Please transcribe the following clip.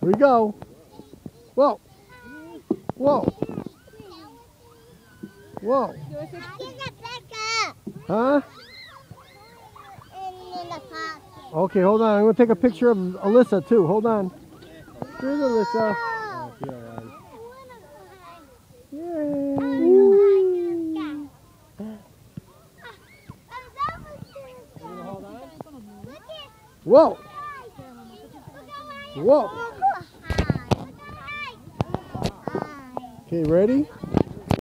we go. Whoa. Whoa. Whoa. Huh? Okay, hold on. I'm going to take a picture of Alyssa, too. Hold on. Here's Alyssa. Yay. Whoa. Whoa. Okay, ready?